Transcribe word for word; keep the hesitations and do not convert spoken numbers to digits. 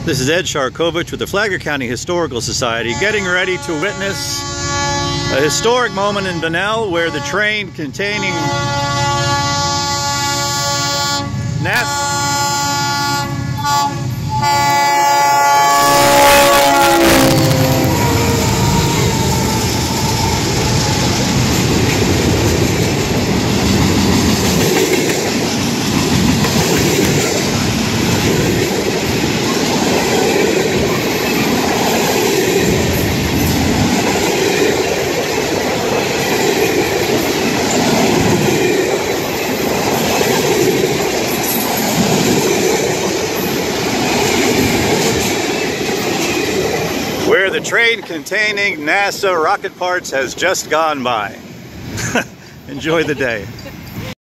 This is Ed Sharkovich with the Flagler County Historical Society, getting ready to witness a historic moment in Bunnell where the train containing NASA where the train containing NASA rocket parts has just gone by. Enjoy the day.